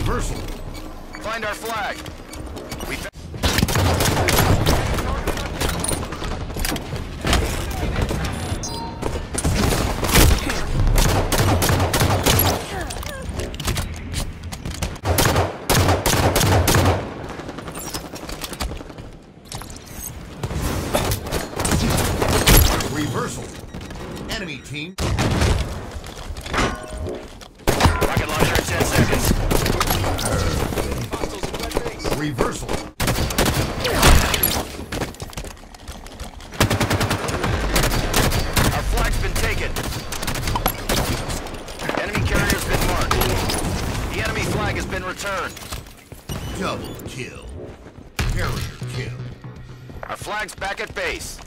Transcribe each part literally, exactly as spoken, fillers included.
Reversal. Find our flag. We fa- Reversal. Enemy team. Rocket launcher in ten seconds. Reversal. Our flag's been taken. Enemy carrier's been marked. The enemy flag has been returned. Double kill. Carrier kill. Our flag's back at base.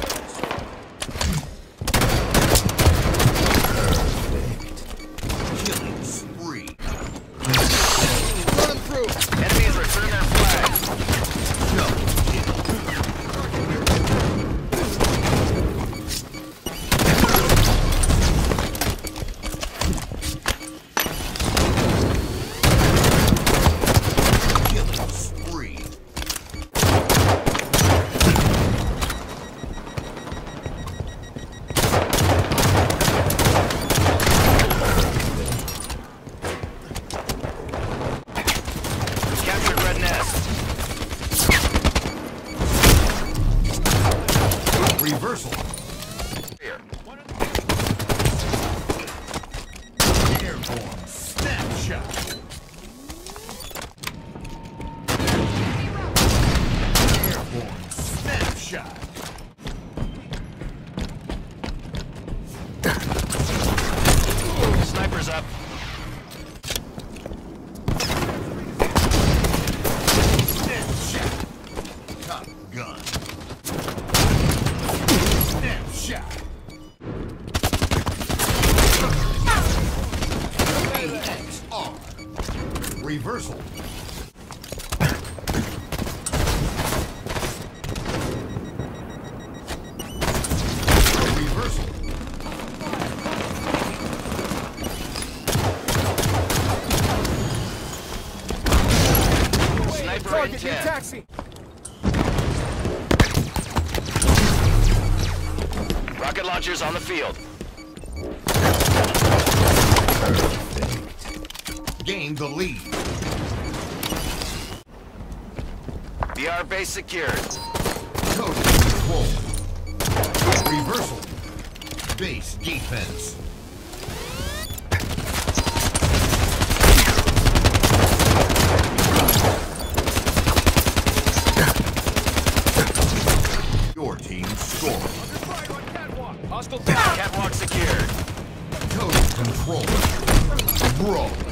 Killing spree. Run them through. Enemy has returned their flag. Double kill. Killing spree. Captured Red Nest. Reversal. Here. Airborne snapshot. Airborne snapshot. Sniper's up. Snapshot. Top gun. Snapshot. A X R. Reversal. Reversal. Sniper in ten. Taxi. Rocket launchers on the field. Gain the lead. B R base secured. Total control. Reversal. Base defense. Your team scored. Hostile Catwalk secured. Total control. Brawl.